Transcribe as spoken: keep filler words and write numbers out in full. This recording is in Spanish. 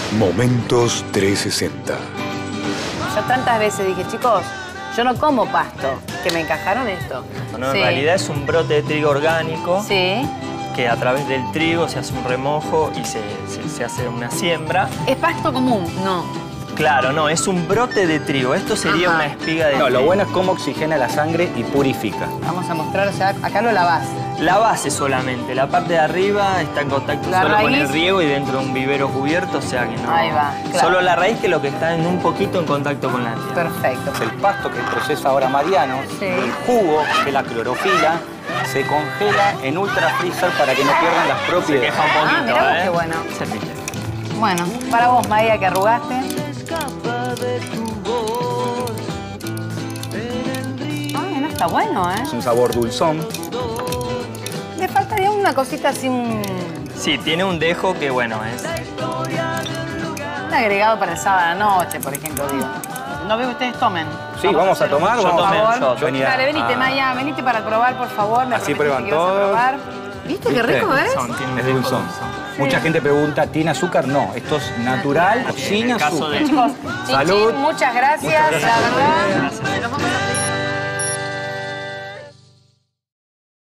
Momentos trescientos sesenta. Yo tantas veces dije, chicos, yo no como pasto, que me encajaron esto. Bueno, Sí. en realidad es un brote de trigo orgánico Sí. que a través del trigo se hace un remojo y se, se- se hace una siembra. ¿Es pasto común? No. Claro, no, es un brote de trigo. Esto sería Ajá. una espiga de No, lo trigo. bueno es cómo oxigena la sangre y purifica. Vamos a mostrar, o sea, acá lo lavás. La base solamente, la parte de arriba está en contacto La solo con raíz. el riego y dentro de un vivero cubierto, o sea que no... Ahí va, claro. Solo la raíz que es lo que está en un poquito en contacto con la tierra. Perfecto. El pasto que procesa ahora Mariano, Sí. el jugo, que es la clorofila, se congela en ultra freezer para que no pierdan las Se propiedades. queja un poquito, Ah, mirá vos ¿eh? qué bueno. Se pide. Bueno, para vos, María, que arrugaste. Ay, no está bueno, ¿eh? Es un sabor dulzón. Le faltaría una cosita así, un, Sí, tiene un dejo que, bueno, es... un agregado para el sábado a la noche, por ejemplo, digo. No veo que ustedes tomen. Sí, vamos a hacer un- tomar, Yo vamos tomé a un Por favor. shot. Vení a- Dale, venite, a- Maya, venite para probar, por favor. Me Así prometiste prueban que ibas a todos. probar. ¿Viste qué ¿Viste? rico es? Son, tiene un Es dejo dulzón. dulzón. Mucha gente pregunta, ¿tiene azúcar? No, esto es natural, En sin el caso azúcar. de- Chicos, chin, Salud. chin, muchas gracias, Muchas gracias la por verdad. Gracias. Nos vamos a